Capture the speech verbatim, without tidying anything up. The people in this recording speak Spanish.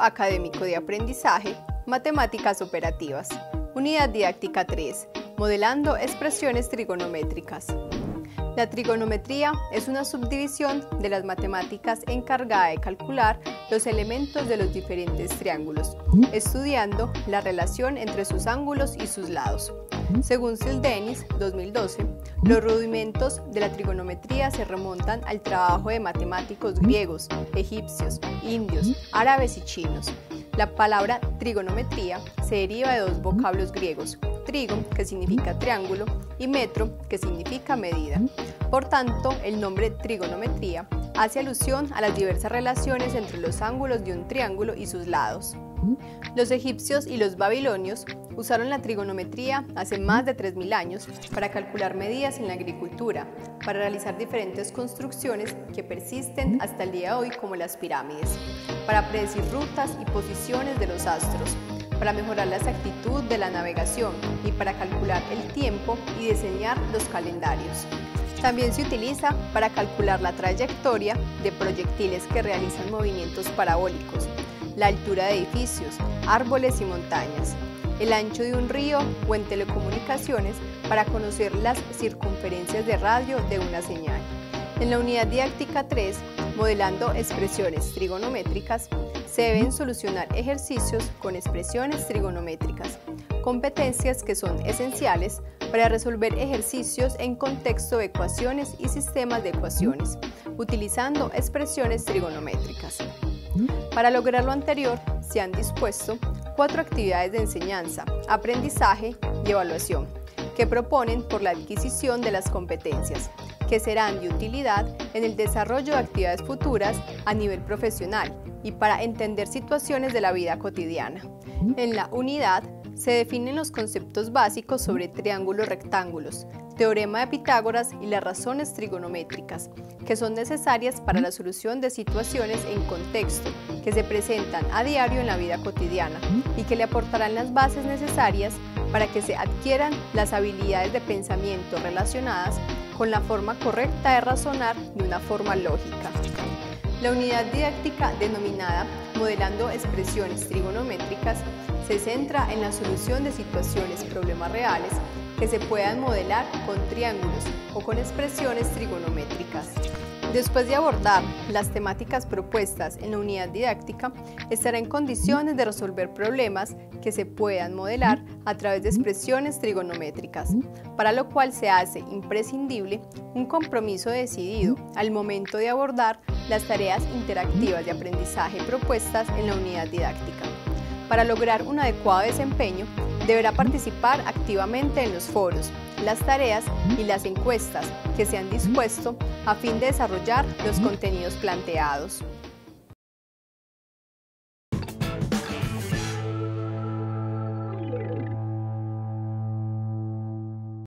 académico de aprendizaje, matemáticas operativas. Unidad didáctica tres, modelando expresiones trigonométricas. La trigonometría es una subdivisión de las matemáticas encargada de calcular los elementos de los diferentes triángulos, estudiando la relación entre sus ángulos y sus lados. Según Zildenis, dos mil doce, los rudimentos de la trigonometría se remontan al trabajo de matemáticos griegos, egipcios, indios, árabes y chinos. La palabra trigonometría se deriva de dos vocablos griegos, trigo, que significa triángulo, y metro, que significa medida. Por tanto, el nombre trigonometría hace alusión a las diversas relaciones entre los ángulos de un triángulo y sus lados. Los egipcios y los babilonios usaron la trigonometría hace más de tres mil años para calcular medidas en la agricultura, para realizar diferentes construcciones que persisten hasta el día de hoy, como las pirámides, para predecir rutas y posiciones de los astros, para mejorar la exactitud de la navegación y para calcular el tiempo y diseñar los calendarios. También se utiliza para calcular la trayectoria de proyectiles que realizan movimientos parabólicos, la altura de edificios, árboles y montañas, el ancho de un río o en telecomunicaciones para conocer las circunferencias de radio de una señal. En la unidad didáctica tres, modelando expresiones trigonométricas, se deben solucionar ejercicios con expresiones trigonométricas, competencias que son esenciales para resolver ejercicios en contexto de ecuaciones y sistemas de ecuaciones, utilizando expresiones trigonométricas. Para lograr lo anterior, se han dispuesto cuatro actividades de enseñanza, aprendizaje y evaluación, que proponen por la adquisición de las competencias, que serán de utilidad en el desarrollo de actividades futuras a nivel profesional y para entender situaciones de la vida cotidiana. En la unidad se definen los conceptos básicos sobre triángulos rectángulos, teorema de Pitágoras y las razones trigonométricas, que son necesarias para la solución de situaciones en contexto que se presentan a diario en la vida cotidiana y que le aportarán las bases necesarias para que se adquieran las habilidades de pensamiento relacionadas con la forma correcta de razonar de una forma lógica. La unidad didáctica denominada Modelando expresiones trigonométricas se centra en la solución de situaciones, problemas reales que se puedan modelar con triángulos o con expresiones trigonométricas. Después de abordar las temáticas propuestas en la unidad didáctica, estará en condiciones de resolver problemas que se puedan modelar a través de expresiones trigonométricas, para lo cual se hace imprescindible un compromiso decidido al momento de abordar las tareas interactivas de aprendizaje propuestas en la unidad didáctica. Para lograr un adecuado desempeño, deberá participar activamente en los foros, las tareas y las encuestas que se han dispuesto a fin de desarrollar los contenidos planteados.